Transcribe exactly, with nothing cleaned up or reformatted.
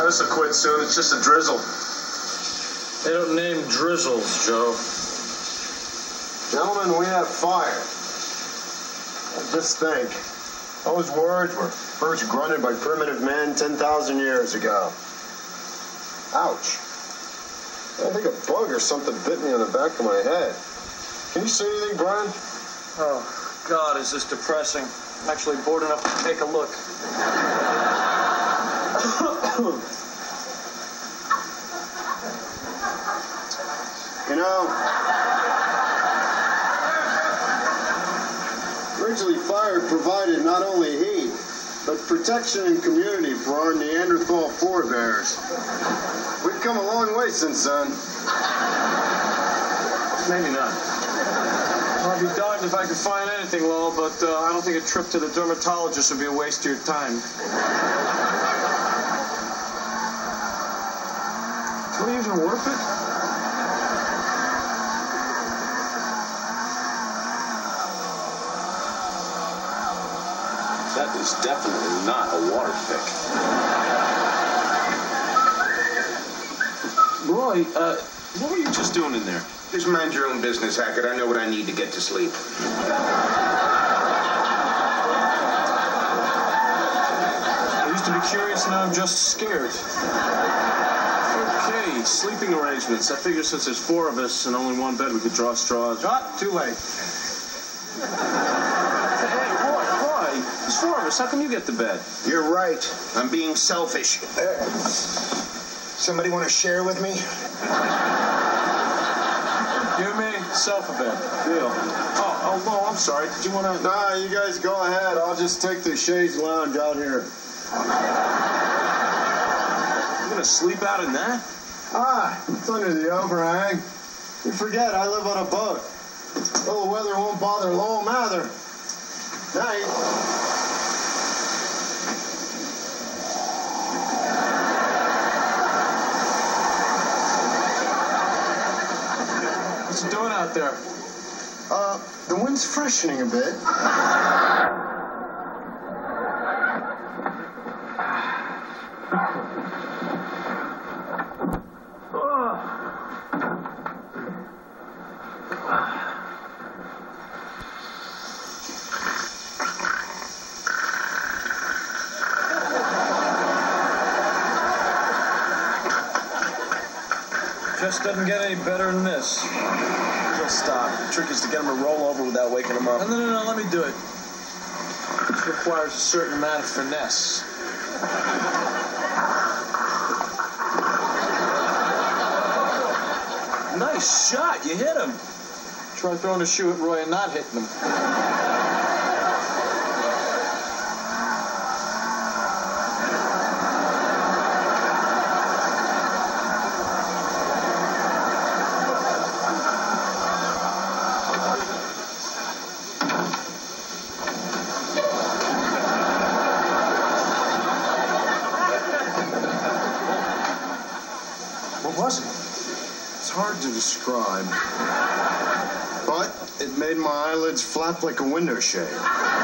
this will quit soon. It's just a drizzle. They don't name drizzles, Joe. Gentlemen, we have fire. Just think. Those words were first grunted by primitive men ten thousand years ago. Ouch. I think a bug or something bit me on the back of my head. Can you see anything, Brian? Oh, God, is this depressing. I'm actually bored enough to take a look. You know, originally fire provided not only heat, but protection and community for our Neanderthal forebears. We've come a long way since then. Maybe not. Well, I'd be darned if I could find anything, Lowell, but uh, I don't think a trip to the dermatologist would be a waste of your time. Will it even worth it? That is definitely not a water pick. Roy, uh, what were you just doing in there? Just mind your own business, Hackett. I know what I need to get to sleep. I used to be curious, now I'm just scared. Okay, sleeping arrangements. I figure since there's four of us and only one bed, we could draw straws. Ah, too late. Hey, Roy, Roy, there's four of us. How come you get the bed? You're right. I'm being selfish. Uh, somebody want to share with me? You and me, self a bed. Deal. Oh, oh, Lo, I'm sorry. Did you want to... Nah, you guys go ahead. I'll just take the chaise lounge out here. You gonna sleep out in that? Ah, it's under the overhang. You forget, I live on a boat. Little weather won't bother Lowell Mather. Night. What's it doing out there? Uh, the wind's freshening a bit. Just doesn't get any better than this. He'll stop. The trick is to get him to roll over without waking him up. No, no, no, no, let me do it. This requires a certain amount of finesse. Nice shot. You hit him. Try throwing a shoe at Roy and not hitting him. What was it? It's hard to describe. But it made my eyelids flap like a window shade.